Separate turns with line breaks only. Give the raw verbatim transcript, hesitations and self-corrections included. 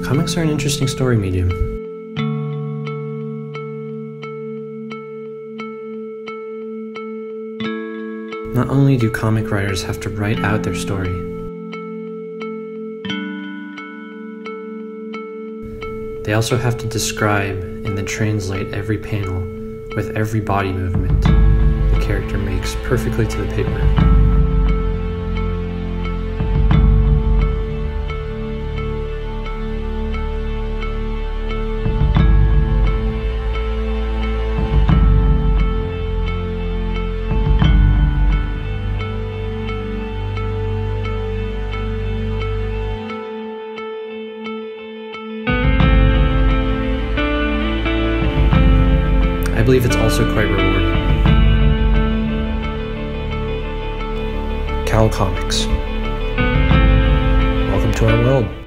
Comics are an interesting story medium. Not only do comic writers have to write out their story, they also have to describe and then translate every panel with every body movement the character makes perfectly to the paper. I believe it's also quite rewarding. Cal Comics. Welcome to our world.